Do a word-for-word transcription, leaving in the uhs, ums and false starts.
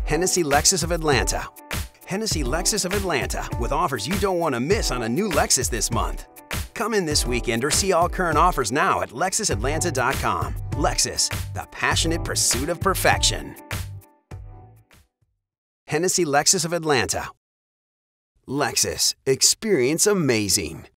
Hennessy Lexus of Atlanta. Hennessy Lexus of Atlanta, with offers you don't want to miss on a new Lexus this month. Come in this weekend or see all current offers now at Lexus Atlanta dot com. Lexus, the passionate pursuit of perfection. Hennessy Lexus of Atlanta. Lexus, experience amazing.